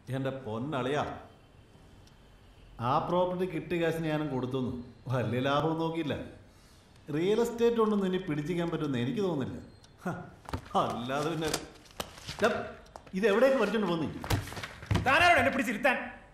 എൻ്റെ പൊന്നളിയാ, ആ പ്രോപ്പർട്ടി കിട്ടിയ കാശിന് ഞാനും കൊടുത്തു. വലിയ ലാഭം നോക്കിയില്ല. റിയൽ എസ്റ്റേറ്റ് കൊണ്ടൊന്നും ഇനി പിടിച്ചിരിക്കാൻ പറ്റുമെന്ന് എനിക്ക് തോന്നുന്നില്ല. അല്ലാതെ പിന്നെ ഇതെവിടേക്ക് പഠിച്ചോണ്ട് പോന്നി? താനാരോട് എന്നെ പിടിച്ചിരുത്താൻ?